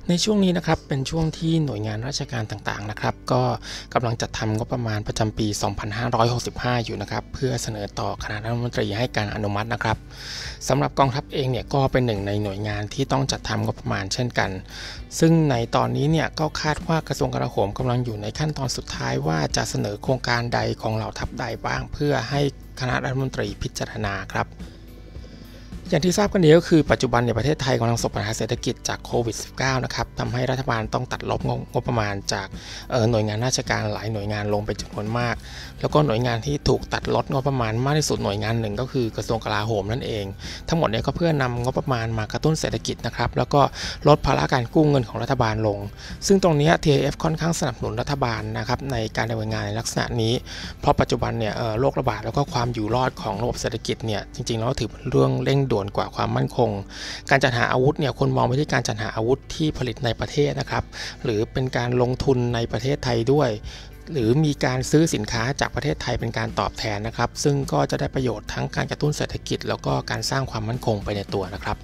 ในช่วงนี้นะครับเป็นช่วงที่หน่วยงานราชการต่างๆนะครับก็กำลังจัดทำงบประมาณประจำปี 2565 อยู่นะครับเพื่อเสนอต่อคณะรัฐมนตรีให้การอนุมัตินะครับสำหรับกองทัพเองเนี่ยก็เป็นหนึ่งในหน่วยงานที่ต้องจัดทำงบประมาณเช่นกันซึ่งในตอนนี้เนี่ยก็คาดว่ากระทรวงกลาโหมกำลังอยู่ในขั้นตอนสุดท้ายว่าจะเสนอโครงการใดของเหล่าทัพใดบ้างเพื่อให้คณะรัฐมนตรีพิจารณาครับอย่างที่ทราบกันดีก็คือปัจจุบันในประเทศไทยกำลังประสบปัญหาเศรษฐกิจจากโควิด -19 นะครับทำให้รัฐบาลต้องตัดลบงบประมาณจากหน่วยงานราชการหลายหน่วยงานลงไปจำนวนมากแล้วก็หน่วยงานที่ถูกตัดลดงบประมาณมากที่สุดหน่วยงานหนึ่งก็คือกระทรวงกลาโหมนั่นเองทั้งหมดนี้ก็เพื่อนำงบประมาณมากระตุ้นเศรษฐกิจนะครับแล้วก็ลดภาระการกู้เงินของรัฐบาลลงซึ่งตรงนี้ TIF ค่อนข้างสนับสนุนรัฐบาลนะครับในการดำเนินงานในลักษณะนี้เพราะปัจจุบันเนี่ยโรคระบาดแล้วก็ความอยู่รอดของระบบเศรษฐกิจเนี่ยจริงๆแล้วถือเป็นเรื่องเร่งด่วนกว่าความมั่นคงการจัดหาอาวุธเนี่ยคนมองไปที่การจัดหาอาวุธที่ผลิตในประเทศนะครับหรือเป็นการลงทุนในประเทศไทยด้วยหรือมีการซื้อสินค้าจากประเทศไทยเป็นการตอบแทนนะครับซึ่งก็จะได้ประโยชน์ทั้งการกระตุ้นเศรษฐกิจแล้วก็การสร้างความมั่นคงไปในตัวนะครับ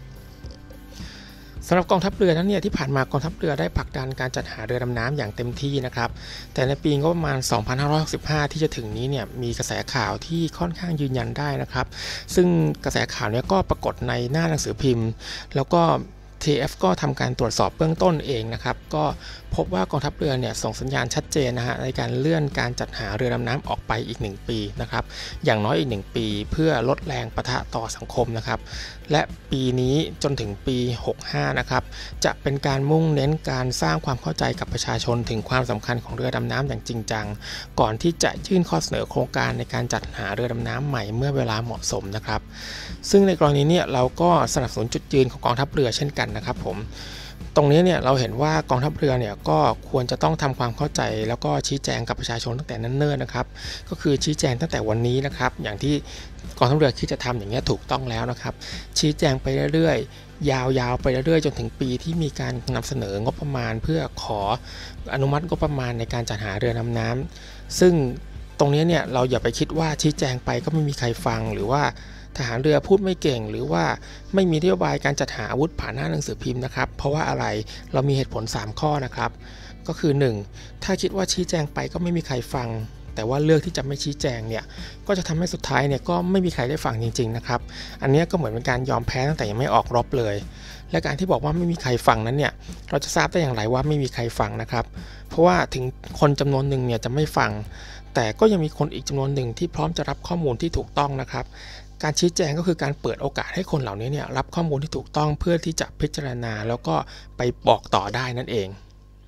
สำหรับกองทัพเรือนั้นเนี่ยที่ผ่านมากองทัพเรือได้ผลักดันการจัดหาเรือดำน้ำอย่างเต็มที่นะครับแต่ในปีงบประมาณ 2565 ที่จะถึงนี้เนี่ยมีกระแสข่าวที่ค่อนข้างยืนยันได้นะครับซึ่งกระแสข่าวนี้ก็ปรากฏในหน้าหนังสือพิมพ์แล้วก็ TF ก็ทำการตรวจสอบเบื้องต้นเองนะครับก็พบว่ากองทัพเรือเนี่ยส่งสัญญาณชัดเจนนะฮะในการเลื่อนการจัดหาเรือดำน้ำออกไปอีก1 ปีนะครับอย่างน้อยอีก1 ปีเพื่อลดแรงปะทะต่อสังคมนะครับและปีนี้จนถึงปี 65 นะครับจะเป็นการมุ่งเน้นการสร้างความเข้าใจกับประชาชนถึงความสำคัญของเรือดำน้ำอย่างจริงจังก่อนที่จะยื่นข้อเสนอโครงการในการจัดหาเรือดำน้ำใหม่เมื่อเวลาเหมาะสมนะครับซึ่งในกรณีนี้เราก็สนับสนุนจุดยืนของกองทัพเรือเช่นกันนะครับผมตรงนี้เนี่ยเราเห็นว่ากองทัพเรือเนี่ยก็ควรจะต้องทำความเข้าใจแล้วก็ชี้แจงกับประชาชนตั้งแต่เนิ่นๆนะครับก็คือชี้แจงตั้งแต่วันนี้นะครับอย่างที่กองทัพเรือคิดจะทำอย่างนี้ถูกต้องแล้วนะครับชี้แจงไปเรื่อยๆยาวๆไปเรื่อยๆจนถึงปีที่มีการนำเสนองบประมาณเพื่อขออนุมัติงบประมาณในการจัดหาเรือดำน้ำซึ่งตรงนี้เนี่ยเราอย่าไปคิดว่าชี้แจงไปก็ไม่มีใครฟังหรือว่าทหารเรือพูดไม่เก่งหรือว่าไม่มีนโยบายการจัดหาอาวุธผ่านหน้าหนังสือพิมพ์นะครับเพราะว่าอะไรเรามีเหตุผล3 ข้อนะครับก็คือ 1. ถ้าคิดว่าชี้แจงไปก็ไม่มีใครฟังแต่ว่าเลือกที่จะไม่ชี้แจงเนี่ยก็จะทำให้สุดท้ายเนี่ยก็ไม่มีใครได้ฟังจริงๆนะครับอันนี้ก็เหมือนเป็นการยอมแพ้ตั้งแต่ยังไม่ออกรบเลยและการที่บอกว่าไม่มีใครฟังนั้นเนี่ยเราจะทราบได้อย่างไรว่าไม่มีใครฟังนะครับเพราะว่าถึงคนจำนวนหนึ่งเนี่ยจะไม่ฟังแต่ก็ยังมีคนอีกจำนวนหนึ่งที่พร้อมจะรับข้อมูลที่ถูกต้องนะครับการชี้แจงก็คือการเปิดโอกาสให้คนเหล่านี้เนี่ยรับข้อมูลที่ถูกต้องเพื่อที่จะพิจารณาแล้วก็ไปบอกต่อได้นั่นเอง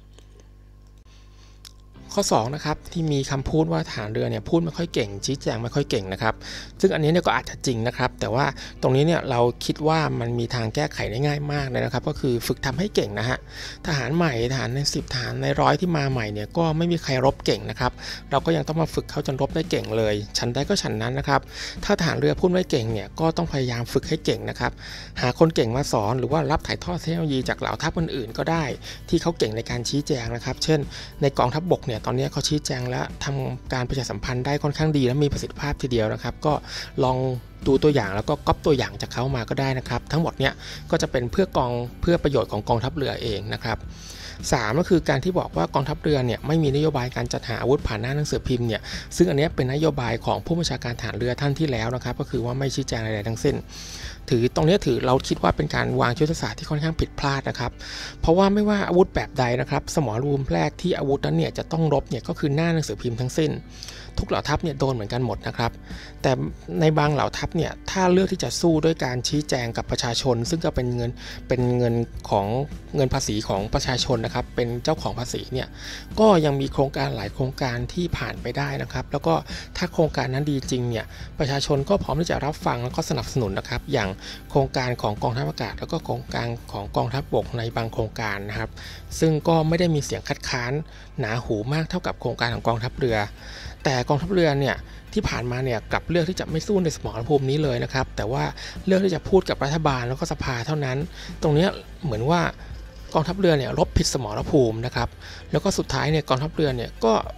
ข้อ2นะครับที่มีคำพูดว่าทหารเรือเนี่ยพูดไม่ค่อยเก่งชี้แจงไม่ค่อยเก่งนะครับซึ่งอันนี้เนี่ยก็อาจจะจริงนะครับแต่ว่าตรงนี้เนี่ยเราคิดว่ามันมีทางแก้ไขได้ง่ายมากเลยนะครับก็คือฝึกทำให้เก่งนะฮะทหารใหม่ทหารใน10ทหารใน100ที่มาใหม่เนี่ยก็ไม่มีใครรบเก่งนะครับเราก็ยังต้องมาฝึกเขาจนรบได้เก่งเลยฉันได้ก็ฉันนั้นนะครับถ้าทหารเรือพูดไม่เก่งเนี่ยก็ต้องพยายามฝึกให้เก่งนะครับหาคนเก่งมาสอนหรือว่ารับถ่ายทอดเทคโนโลยีจากเหล่าทัพอื่นๆก็ได้ที่เขาเก่งในการชี้แจงนะครับเช่นในกองทัพบกเนี่ยตอนนี้เขาชี้แจงและทำการประชาสัมพันธ์ได้ค่อนข้างดีและมีประสิทธิภาพทีเดียวนะครับก็ลองดูตัวอย่างแล้วก็ก๊อปตัวอย่างจากเขามาก็ได้นะครับทั้งหมดเนี่ยก็จะเป็นเพื่อประโยชน์ของกองทัพเรือเองนะครับ3ก็คือการที่บอกว่ากองทัพเรือเนี่ยไม่มีนโยบายการจัดหาอาวุธผ่านหน้าหนังสือพิมพ์เนี่ยซึ่งอันนี้เป็นนโยบายของผู้บัญชาการทหารเรือท่านที่แล้วนะครับก็คือว่าไม่ชี้แจงอะไรทั้งสิ้นตรงนี้เราคิดว่าเป็นการวางยุทธศาสตร์ที่ค่อนข้างผิดพลาดนะครับเพราะว่าไม่ว่าอาวุธแบบใดนะครับสมรภูมิแรกที่อาวุธนั้นเนี่ยจะต้องรบเนี่ยก็คือหน้าหนังสือพิมพ์ทั้งสิ้นทุกเหล่าทัพเนี่ยโดนเหมือนกันหมดนะครับแต่ในบางเหล่าทัพเนี่ยถ้าเลือกที่จะสู้ด้วยการชี้แจงกับประชาชนซึ่งก็เป็นเงินของเงินภาษีของประชาชนนะครับเป็นเจ้าของภาษีเนี่ยก็ยังมีโครงการหลายโครงการที่ผ่านไปได้นะครับแล้วก็ถ้าโครงการนั้นดีจริงเนี่ยประชาชนก็พร้อมที่จะรับฟังแล้วก็สนับสนุนนะครับอย่างโครงการของกองทัพอากาศแล้วก็โครงการของกองทัพบกในบางโครงการนะครับซึ่งก็ไม่ได้มีเสียงคัดค้านหนาหูมากเท่ากับโครงการของกองทัพเรือแต่กองทัพเรือเนี่ยที่ผ่านมาเนี่ยกลับเลือกที่จะไม่สู้ในสมรภูมินี้เลยนะครับแต่ว่าเลือกที่จะพูดกับรัฐบาลแล้วก็สภาเท่านั้นตรงนี้เหมือนว่ากองทัพเรือเนี่ยรบผิดสมรภูมินะครับแล้วก็สุดท้ายเนี่ยกองทัพเรือเนี่ยก็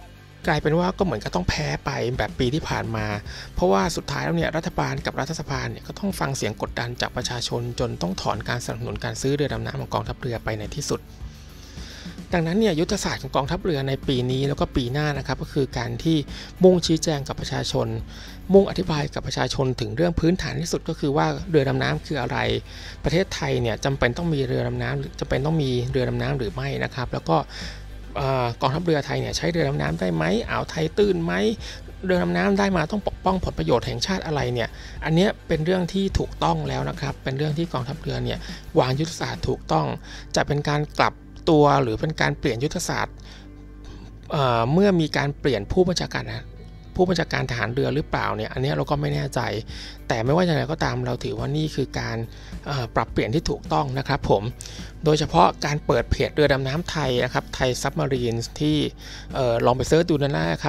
กลายเป็นว่าก็เหมือนกับต้องแพ้ไปแบบปีที่ผ่านมาเพราะว่าสุดท้ายแล้วเนี่ยรัฐบาลกับรัฐสภาเนี่ยก็ต้องฟังเสียงกดดันจากประชาชนจนต้องถอนการสนับสนุนการซื้อเรือดำน้ำของกองทัพเรือไปในที่สุดดังนั้นเนี่ยยุทธศาสตร์ของกองทัพเรือในปีนี้แล้วก็ปีหน้านะครับก็คือการที่มุ่งชี้แจงกับประชาชนมุ่งอธิบายกับประชาชนถึงเรื่องพื้นฐานที่สุดก็คือว่าเรือดำน้ำคืออะไรประเทศไทยเนี่ยจำเป็นต้องมีเรือดำน้ำหรือจำเป็นต้องมีเรือดำน้ำหรือไม่นะครับแล้วก็กองทัพเรือไทยเนี่ยใช้เรือดำน้ำได้ไหมอ่าวไทยตื้นไหมเรือดำน้ำได้มาต้องปกป้องผลประโยชน์แห่งชาติอะไรเนี่ยอันนี้เป็นเรื่องที่ถูกต้องแล้วนะครับเป็นเรื่องที่กองทัพเรือเนี่ยวางยุทธศาสตร์ถูกต้องจะเป็นการกลับตัวหรือเป็นการเปลี่ยนยุทธศาสตร์เมื่อมีการเปลี่ยนผู้บัญชาการทหารเรือหรือเปล่าเนี่ยอันนี้เราก็ไม่แน่ใจแต่ไม่ว่าอย่างไรก็ตามเราถือว่านี่คือการปรับเปลี่ยนที่ถูกต้องนะครับผมโดยเฉพาะการเปิดเพจเรือดำน้ำไทยนะครับไทยซับมารีนที่ลองไปเซิร์ชดูนะครับ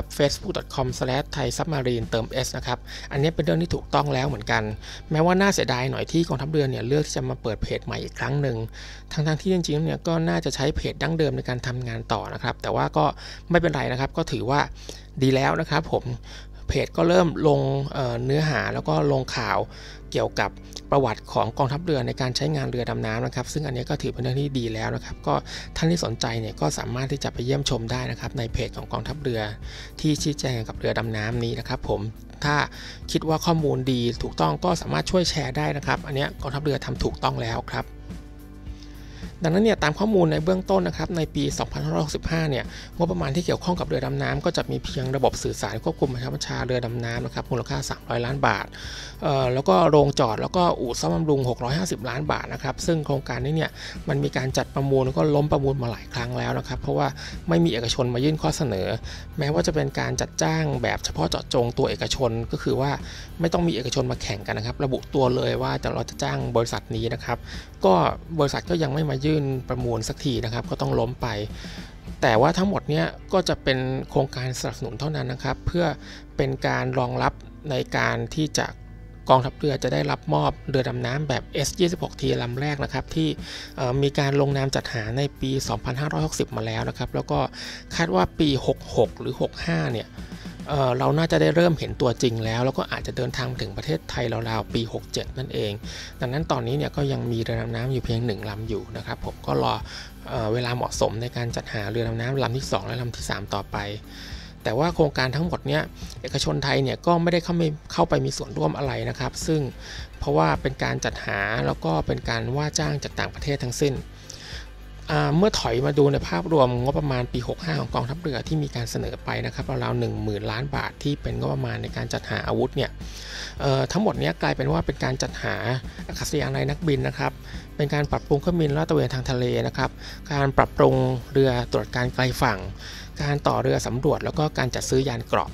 facebook.com/thaisubmarine เติม s นะครับอันนี้เป็นเรื่องที่ถูกต้องแล้วเหมือนกันแม้ว่าน่าเสียดายหน่อยที่กองทัพเรือเนี่ยเลือกที่จะมาเปิดเพจใหม่อีกครั้งหนึ่งทั้งที่จริงๆเนี่ยก็น่าจะใช้เพจดั้งเดิมในการทำงานต่อนะครับแต่ว่าก็ไม่เป็นไรนะครับก็ถือว่าดีแล้วนะครับผมเพจก็เริ่มลงเนื้อหาแล้วก็ลงข่าวเกี่ยวกับประวัติของกองทัพเรือในการใช้งานเรือดำน้ำนะครับซึ่งอันนี้ก็ถือเป็นเรื่องที่ดีแล้วนะครับก็ท่านที่สนใจเนี่ยก็สามารถที่จะไปเยี่ยมชมได้นะครับในเพจของกองทัพเรือที่ชี้แจงกับเรือดำน้ำนี้นะครับผมถ้าคิดว่าข้อมูลดีถูกต้องก็สามารถช่วยแชร์ได้นะครับอันนี้กองทัพเรือทำถูกต้องแล้วครับดังนั้นเนี่ยตามข้อมูลในเบื้องต้นนะครับในปี 2565 เนี่ยงบประมาณที่เกี่ยวข้องกับเรือดำน้ำก็จะมีเพียงระบบสื่อสารควบคุมบังคับบัญชาเรือดำน้ำนะครับมูลค่า300 ล้านบาทแล้วก็โรงจอดแล้วก็อู่ซ่อมบำรุง650 ล้านบาทนะครับซึ่งโครงการนี้เนี่ยมันมีการจัดประมูลแล้วก็ล้มประมูลมาหลายครั้งแล้วนะครับเพราะว่าไม่มีเอกชนมายื่นข้อเสนอแม้ว่าจะเป็นการจัดจ้างแบบเฉพาะเจาะจงตัวเอกชนก็คือว่าไม่ต้องมีเอกชนมาแข่งกันนะครับระบุตัวเลยว่าเราจะจ้างบริษัทนี้นะครับก็บริษัทก็ยังไม่มายื่นประมูลสักทีนะครับก็ต้องล้มไปแต่ว่าทั้งหมดเนี้ยก็จะเป็นโครงการสนับสนุนเท่านั้นนะครับเพื่อเป็นการรองรับในการที่จะกองทัพเรือจะได้รับมอบเรือดำน้ำแบบ S26T ลำแรกนะครับที่มีการลงนามจัดหาในปี 2560 มาแล้วนะครับแล้วก็คาดว่าปี 66 หรือ 65 เนี่ยเราน่าจะได้เริ่มเห็นตัวจริงแล้วก็อาจจะเดินทางมาถึงประเทศไทยราวๆปี 67 นั่นเองดังนั้นตอนนี้เนี่ยก็ยังมีเรือดำน้ำอยู่เพียง1ลำอยู่นะครับผมก็รอเวลาเหมาะสมในการจัดหาเรือดำน้ำลำที่2และลำที่3ต่อไปแต่ว่าโครงการทั้งหมดเนี่ยเอกชนไทยเนี่ยก็ไม่ได้เข้าไปมีส่วนร่วมอะไรนะครับซึ่งเพราะว่าเป็นการจัดหาแล้วก็เป็นการว่าจ้างจากต่างประเทศทั้งสิ้นเมื่อถอยมาดูในภาพรวมงบประมาณปี 65 ของกองทัพเรือที่มีการเสนอไปนะครับราวๆ 10,000 ล้านบาทที่เป็นงบประมาณในการจัดหาอาวุธเนี่ยทั้งหมดนี้กลายเป็นว่าเป็นการจัดหาอากาศยานไร้นักบินนะครับเป็นการปรับปรุงเครื่องบินลาดตระเวนทางทะเลนะครับการปรับปรุงเรือตรวจการไกลฝั่งการต่อเรือสำรวจแล้วก็การจัดซื้อยานเกราะ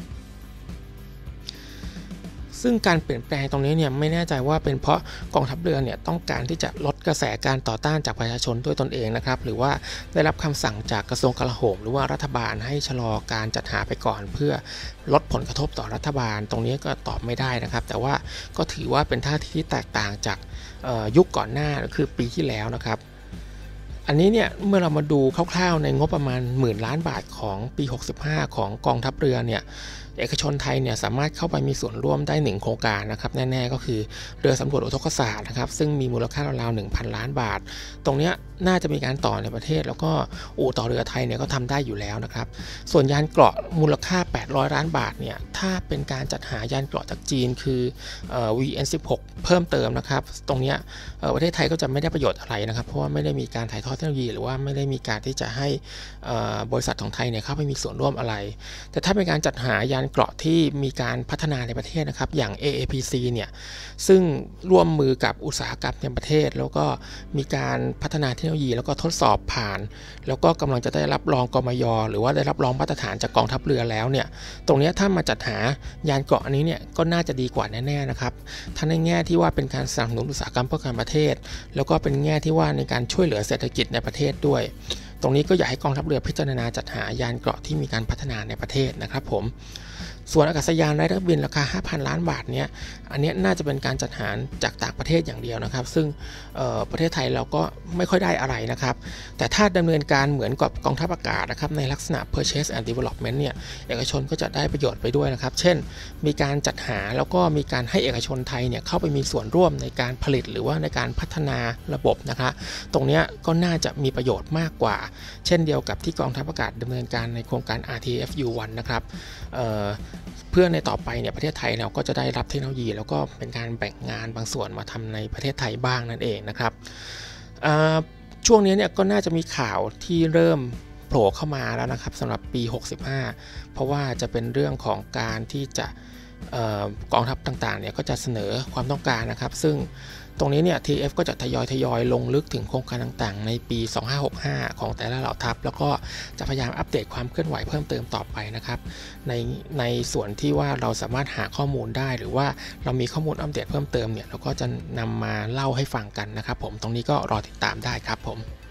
ซึ่งการเปลี่ยนแปลงตรงนี้เนี่ยไม่แน่ใจว่าเป็นเพราะกองทัพเรือเนี่ยต้องการที่จะลดกระแสการต่อต้านจากประชาชนด้วยตนเองนะครับหรือว่าได้รับคำสั่งจากกระทรวงกลาโหมหรือว่ารัฐบาลให้ชะลอการจัดหาไปก่อนเพื่อลดผลกระทบต่อรัฐบาลตรงนี้ก็ตอบไม่ได้นะครับแต่ว่าก็ถือว่าเป็นท่าทีที่แตกต่างจากยุคก่อนหน้าคือปีที่แล้วนะครับอันนี้เนี่ยเมื่อเรามาดูคร่าวๆในงบประมาณ10,000 ล้านบาทของปี 65 ของกองทัพเรือเนี่ยเอกชนไทยเนี่ยสามารถเข้าไปมีส่วนร่วมได้1โครงการนะครับแน่ๆก็คือเรือสำรวจอุทกศาสตร์นะครับซึ่งมีมูลค่าราวๆ 1,000 ล้านบาทตรงนี้น่าจะมีการต่อในประเทศแล้วก็อู่ต่อเรือไทยเนี่ยก็ทำได้อยู่แล้วนะครับส่วนยานเกราะมูลค่า800 ล้านบาทเนี่ยถ้าเป็นการจัดหายานเกราะจากจีนคือVN16 เพิ่มเติมนะครับตรงนี้ประเทศไทยก็จะไม่ได้ประโยชน์อะไรนะครับเพราะว่าไม่ได้มีการถ่ายทอดเทคโนโลยีหรือว่าไม่ได้มีการที่จะให้บริษัทของไทยเนี่ยเข้าไปมีส่วนร่วมอะไรแต่ถ้าเป็นการจัดหายานเกราะที่มีการพัฒนาในประเทศนะครับอย่าง AAPC เนี่ยซึ่งร่วมมือกับอุตสาหกรรมในประเทศแล้วก็มีการพัฒนาเทคโนโลยีแล้วก็ทดสอบผ่านแล้วก็กำลังจะได้รับรองกมย.หรือว่าได้รับรองมาตรฐานจากกองทัพเรือแล้วเนี่ยตรงนี้ถ้ามาจัดหายานเกราะอันนี้เนี่ยก็น่าจะดีกว่าแน่ๆนะครับทั้งในแง่ที่ว่าเป็นการสนับสนุนอุตสาหกรรมเพื่อการประเทศแล้วก็เป็นแง่ที่ว่าในการช่วยเหลือเศรษฐกิจในประเทศด้วยตรงนี้ก็อยากให้กองทัพเรือพิจารณาจัดหายานเกราะที่มีการพัฒนาในประเทศนะครับผมส่วนอากาศยานไร้นักบินราคา 5,000 ล้านบาทเนี้ยอันนี้น่าจะเป็นการจัดหาจากต่างประเทศอย่างเดียวนะครับซึ่งประเทศไทยเราก็ไม่ค่อยได้อะไรนะครับแต่ถ้าดำเนินการเหมือนกับกองทัพอากาศนะครับในลักษณะ purchase and development เนี่ยเอกชนก็จะได้ประโยชน์ไปด้วยนะครับเช่นมีการจัดหาแล้วก็มีการให้เอกชนไทยเนี่ยเข้าไปมีส่วนร่วมในการผลิตหรือว่าในการพัฒนาระบบนะคะตรงนี้ก็น่าจะมีประโยชน์มากกว่าเช่นเดียวกับที่กองทัพอากาศดำเนินการในโครงการ RTFU1 นะครับเพื่อในต่อไปเนี่ยประเทศไทยเราก็จะได้รับเทคโนโลยีแล้วก็เป็นการแบ่งงานบางส่วนมาทำในประเทศไทยบ้างนั่นเองนะครับช่วงนี้เนี่ยก็น่าจะมีข่าวที่เริ่มโผล่เข้ามาแล้วนะครับสำหรับปี 65เพราะว่าจะเป็นเรื่องของการที่จะกองทัพต่างๆเนี่ยก็จะเสนอความต้องการนะครับซึ่งตรงนี้เนี่ย TF ก็จะทยอยลงลึกถึงโครงการต่างๆในปี 2565ของแต่ละเหล่าทัพแล้วก็จะพยายามอัปเดตความเคลื่อนไหวเพิ่มเติมต่อไปนะครับในส่วนที่ว่าเราสามารถหาข้อมูลได้หรือว่าเรามีข้อมูลอัปเดตเพิ่มเติมเนี่ยเราก็จะนำมาเล่าให้ฟังกันนะครับผมตรงนี้ก็รอติดตามได้ครับผม